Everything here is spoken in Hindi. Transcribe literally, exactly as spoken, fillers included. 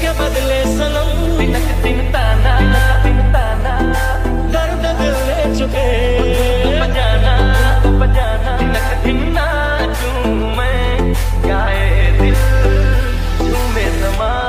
के बदले सनम तिनक तिन ताना तिन ताना दर्द दिल ले चुके बजाना बजाना तिनक तिन नाचूं मैं गाए दिल झूमे समा